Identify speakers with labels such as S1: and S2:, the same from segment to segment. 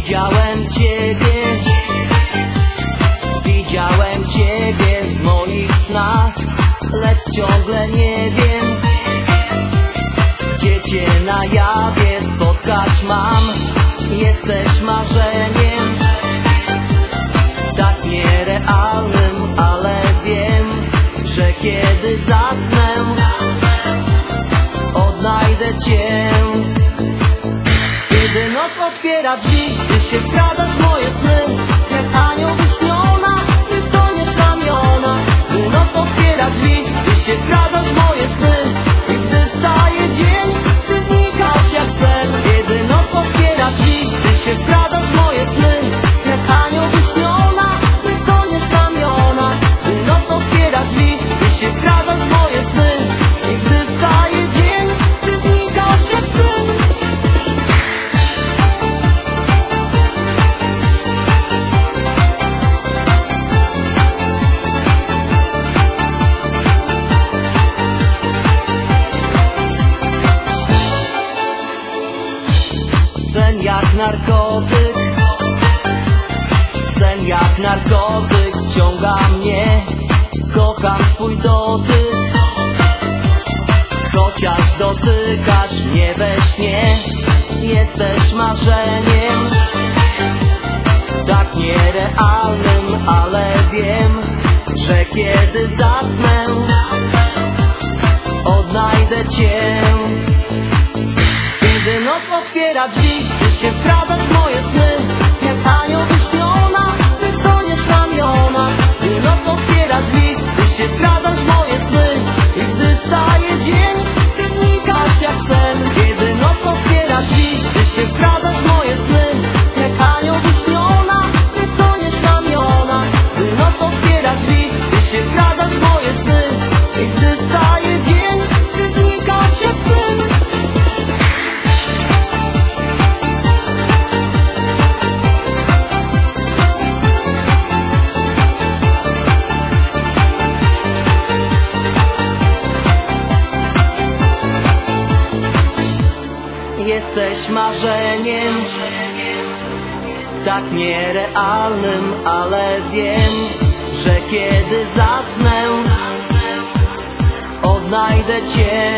S1: Widziałem Ciebie w moich snach, lecz ciągle nie wiem, gdzie Cię na jawie spotkać mam. Jesteś marzeniem, tak nierealnym, ale wiem, że kiedy zasnę, odnajdę Cię. Kiedy noc otwiera drzwi, Ty się wkradasz w moje sny, jak anioł wyśniona, Ty wtoniesz ramiona. Gdy noc otwiera drzwi, Ty się wkradasz w moje sny, i gdy wstaje dzień, Ty znikasz jak sen. Kiedy noc otwiera drzwi, Ty się wkradasz w moje sny, jak anioł wyśniona, Ty wtoniesz ramiona. Gdy noc otwiera drzwi, Ty się wkradasz w moje sny, i gdy wstaje dzień, Ty znikasz jak sen. Sen jak narkotyk wciąga mnie, kocham Twój dotyk. Chociaż dotykasz mnie we śnie, jesteś marzeniem, tak nierealnym, ale wiem, że kiedy zasnę, odnajdę Cię. Kiedy noc otwiera drzwi, Ty się wkradasz w moje sny, jak anioł wyśniona, Ty wtoniesz ramiona. Gdy noc otwiera drzwi, Ty się wkradasz w moje sny, i gdy wstaje dzień, Ty znikasz jak sen. Kiedy noc otwiera drzwi, Ty się wkradasz w moje sny, jak anioł wyśniona, Ty wtoniesz ramiona. Gdy noc otwiera drzwi, Ty się wkradasz w moje sny, i gdy wstaje dzień, Ty znikasz jak sen. Jesteś marzeniem, tak nierealnym, ale wiem, że kiedy zasnę, odnajdę Cię.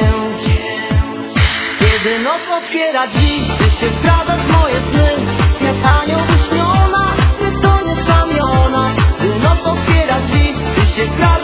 S1: Kiedy noc otwiera drzwi, Ty się wkradasz w moje sny, jak anioł wyśniona, Ty wtoniesz ramiona. Gdy noc otwiera drzwi, Ty się wkradasz